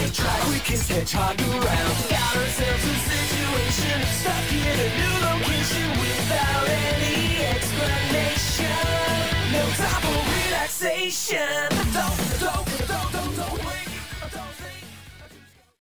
track, we kiss hedgehog around. Got ourselves a situation, stuck in a new location without any explanation. No time for relaxation. Don't